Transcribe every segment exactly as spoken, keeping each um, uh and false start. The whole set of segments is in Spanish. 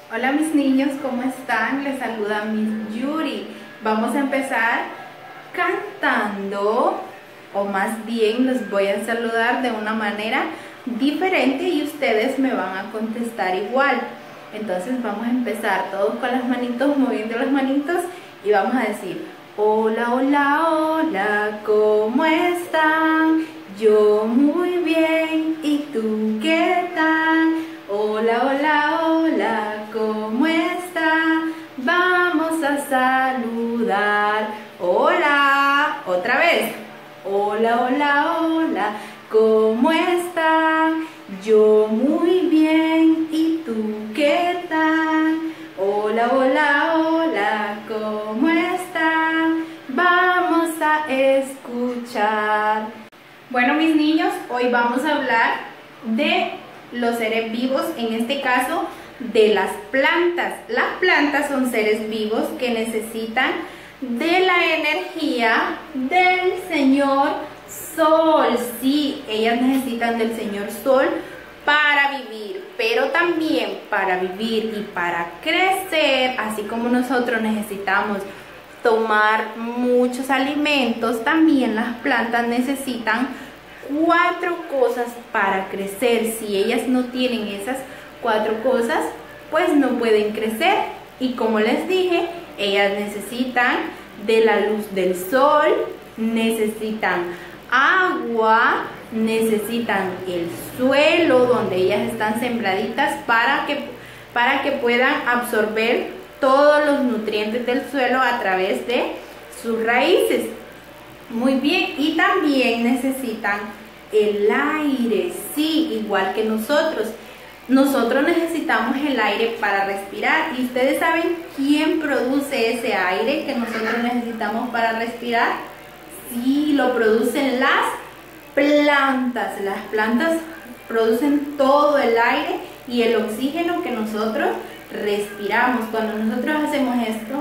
Hola mis niños, ¿cómo están? Les saluda Miss Yuri. Vamos a empezar cantando, o más bien les voy a saludar de una manera diferente y ustedes me van a contestar igual. Entonces vamos a empezar todos con las manitos, moviendo las manitos y vamos a decir: hola, hola, hola, ¿cómo están? Yo muy bien, ¿y tú qué tal? Hola, hola, hola, ¿cómo está? Vamos a saludar. Hola, otra vez. Hola, hola, hola, ¿cómo está? Yo muy bien, ¿y tú qué tal? Hola, hola, hola, ¿cómo está? Vamos a escuchar. Bueno, mis niños, hoy vamos a hablar de los seres vivos, en este caso de las plantas. Las plantas son seres vivos que necesitan de la energía del Señor Sol. Sí, ellas necesitan del Señor Sol para vivir, pero también para vivir y para crecer, así como nosotros necesitamos tomar muchos alimentos, también las plantas necesitan cuatro cosas para crecer. Si ellas no tienen esas cuatro cosas, pues no pueden crecer. Y como les dije, ellas necesitan de la luz del sol, necesitan agua, necesitan el suelo donde ellas están sembraditas para que, para que puedan absorber todos los nutrientes del suelo a través de sus raíces. Muy bien, y también necesitan el aire, sí, igual que nosotros. Nosotros necesitamos el aire para respirar. ¿Y ustedes saben quién produce ese aire que nosotros necesitamos para respirar? Sí, lo producen las plantas. Las plantas producen todo el aire y el oxígeno que nosotros respiramos. Cuando nosotros hacemos esto,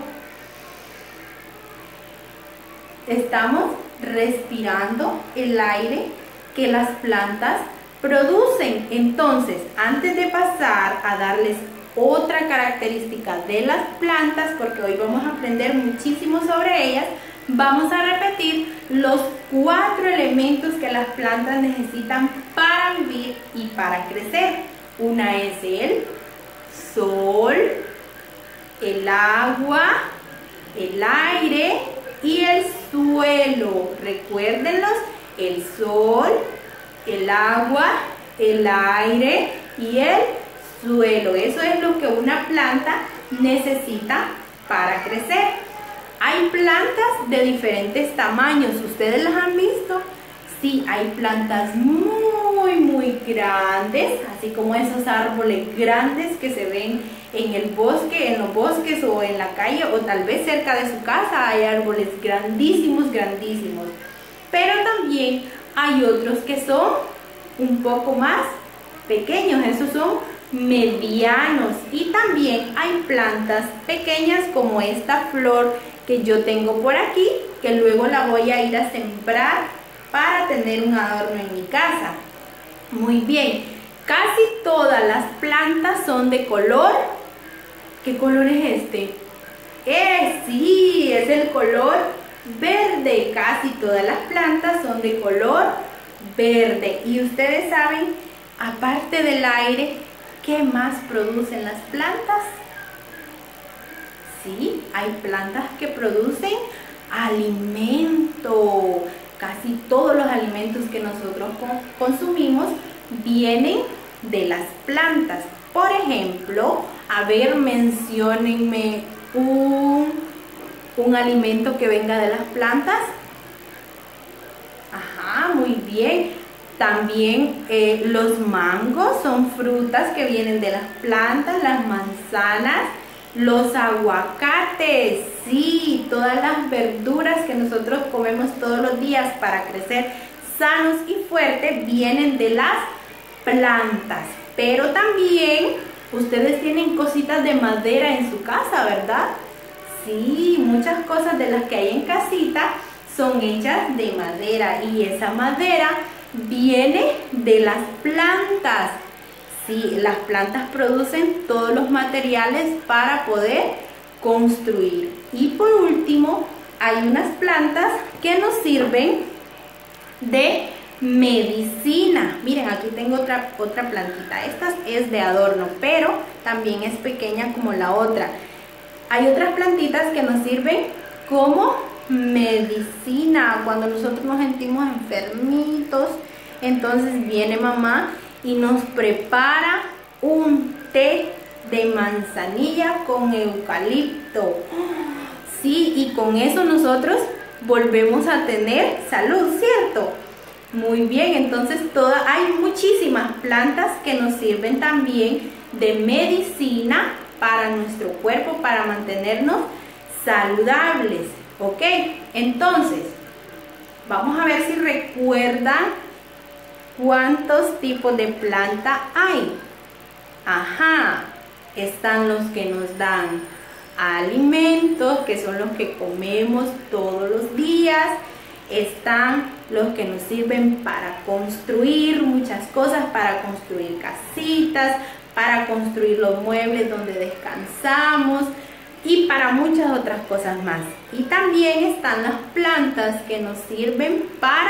estamos respirando el aire que las plantas producen. Entonces, antes de pasar a darles otra característica de las plantas, porque hoy vamos a aprender muchísimo sobre ellas, vamos a repetir los cuatro elementos que las plantas necesitan para vivir y para crecer. Una es el sol, el agua, el aire y el suelo. Recuérdenlos: el sol, el agua, el aire y el suelo. Eso es lo que una planta necesita para crecer. Hay plantas de diferentes tamaños. ¿Ustedes las han visto? Sí, hay plantas muy, muy grandes, así como esos árboles grandes que se ven en el bosque, en los bosques o en la calle, o tal vez cerca de su casa hay árboles grandísimos, grandísimos. Pero también hay otros que son un poco más pequeños, esos son medianos. Y también hay plantas pequeñas como esta flor que yo tengo por aquí, que luego la voy a ir a sembrar para tener un adorno en mi casa. Muy bien, casi todas las plantas son de color. ¿Qué color es este? Eh, sí, es el color verde. Casi todas las plantas son de color verde. Y ustedes saben, aparte del aire, ¿qué más producen las plantas? Sí, hay plantas que producen alimento. Casi todos los alimentos que nosotros consumimos vienen de las plantas. Por ejemplo, a ver, menciónenme un, un alimento que venga de las plantas. Ajá, muy bien. También eh, los mangos son frutas que vienen de las plantas, las manzanas, los aguacates, sí, todas las verduras que nosotros comemos todos los días para crecer sanos y fuertes vienen de las plantas. Pero también ustedes tienen cositas de madera en su casa, ¿verdad? Sí, muchas cosas de las que hay en casita son hechas de madera y esa madera viene de las plantas. Sí, las plantas producen todos los materiales para poder construir. Y por último, hay unas plantas que nos sirven de medicina. Miren, aquí tengo otra, otra plantita. Esta es de adorno, pero también es pequeña como la otra. Hay otras plantitas que nos sirven como medicina. Cuando nosotros nos sentimos enfermitos, entonces viene mamá y nos prepara un té de manzanilla con eucalipto. Sí, y con eso nosotros volvemos a tener salud, ¿cierto? Muy bien, entonces toda, hay muchísimas plantas que nos sirven también de medicina para nuestro cuerpo, para mantenernos saludables, ¿ok? Entonces, vamos a ver si recuerdan cuántos tipos de planta hay. Ajá, están los que nos dan alimentos, que son los que comemos todos los días. Están los que nos sirven para construir muchas cosas, para construir casitas, para construir los muebles donde descansamos y para muchas otras cosas más. Y también están las plantas que nos sirven para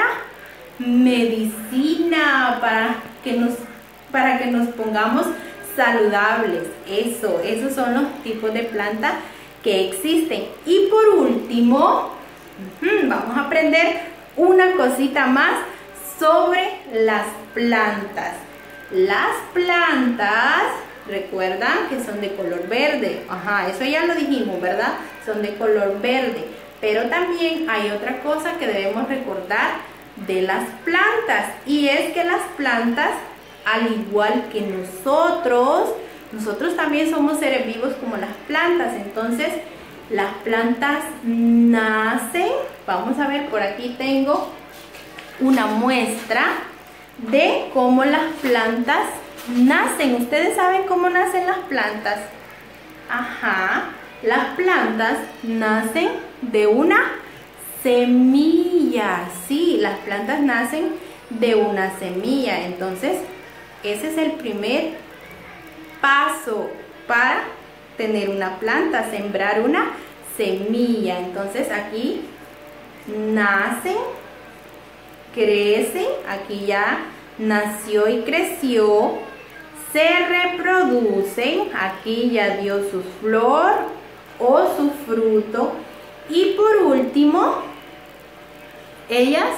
medicina, para que nos, para que nos pongamos saludables. Eso, esos son los tipos de plantas que existen. Y por último, vamos a aprender una cosita más sobre las plantas. Las plantas, recuerdan que son de color verde. Ajá, eso ya lo dijimos, ¿verdad? Son de color verde. Pero también hay otra cosa que debemos recordar de las plantas, y es que las plantas, al igual que nosotros, nosotros también somos seres vivos como las plantas. Entonces, las plantas nacen. Vamos a ver, por aquí tengo una muestra de cómo las plantas nacen. ¿Ustedes saben cómo nacen las plantas? Ajá, las plantas nacen de una semilla. Sí, las plantas nacen de una semilla. Entonces, ese es el primer paso para tener una planta, sembrar una semilla. Entonces, aquí nacen, crecen, aquí ya nació y creció, se reproducen, aquí ya dio su flor o su fruto, y por último, ellas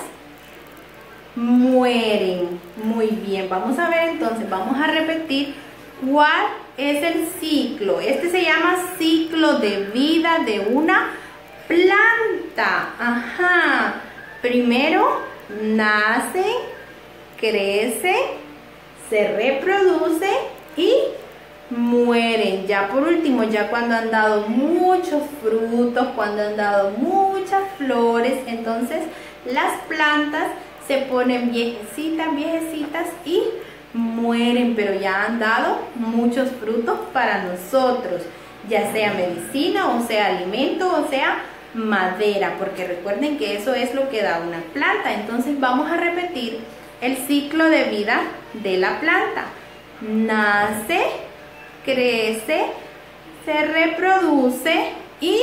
mueren. Muy bien, vamos a ver entonces, vamos a repetir cuál es el ciclo. Este se llama ciclo de vida de una planta. Ajá, primero nace, crece, se reproduce y mueren. Ya por último, ya cuando han dado muchos frutos, cuando han dado muchas flores, entonces las plantas se ponen viejecitas, viejecitas y mueren, pero ya han dado muchos frutos para nosotros, ya sea medicina, o sea alimento, o sea madera, porque recuerden que eso es lo que da una planta. Entonces vamos a repetir el ciclo de vida de la planta. Nace, crece, se reproduce y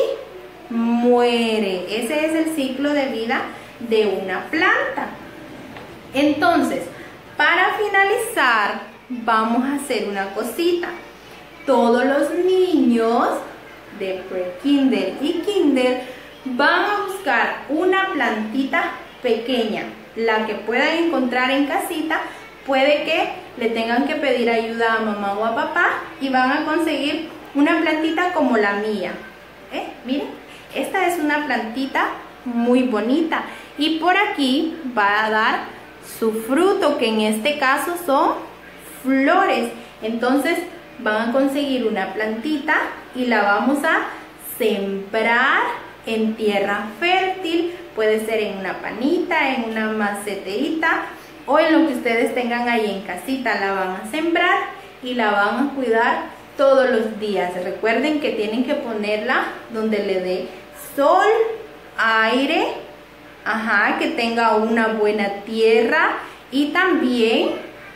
muere. Ese es el ciclo de vida de una planta. Entonces, para finalizar, vamos a hacer una cosita. Todos los niños de pre-kinder y kinder van a buscar una plantita pequeña, la que puedan encontrar en casita. Puede que le tengan que pedir ayuda a mamá o a papá y van a conseguir una plantita como la mía. ¿Eh? Miren, esta es una plantita muy bonita y por aquí va a dar su fruto, que en este caso son flores. Entonces van a conseguir una plantita y la vamos a sembrar en tierra fértil. Puede ser en una panita, en una maceterita o en lo que ustedes tengan ahí en casita. La van a sembrar y la van a cuidar todos los días. Recuerden que tienen que ponerla donde le dé sol, aire, ajá, que tenga una buena tierra y también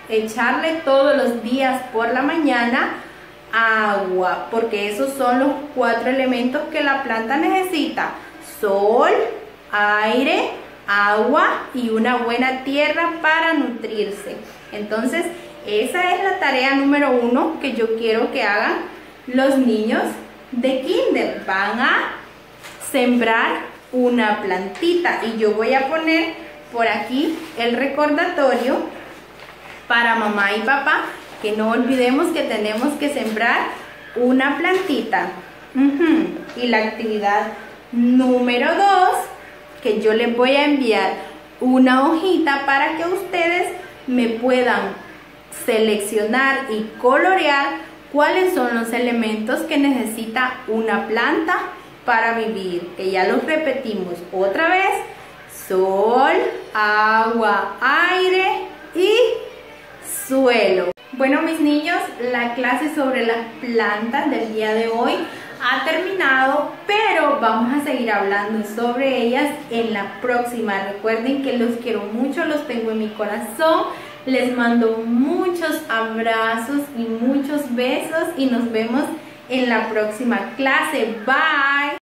echarle todos los días por la mañana agua, porque esos son los cuatro elementos que la planta necesita: sol, aire, agua y una buena tierra para nutrirse. Entonces esa es la tarea número uno que yo quiero que hagan los niños de kinder. Van a sembrar una plantita y yo voy a poner por aquí el recordatorio para mamá y papá, que no olvidemos que tenemos que sembrar una plantita. Uh-huh. Y la actividad número dos, que yo les voy a enviar una hojita para que ustedes me puedan seleccionar y colorear cuáles son los elementos que necesita una planta para vivir, que ya los repetimos otra vez: sol, agua, aire y suelo. Bueno, mis niños, la clase sobre las plantas del día de hoy ha terminado, pero vamos a seguir hablando sobre ellas en la próxima. Recuerden que los quiero mucho, los tengo en mi corazón. Les mando muchos abrazos y muchos besos y nos vemos en la próxima clase. Bye.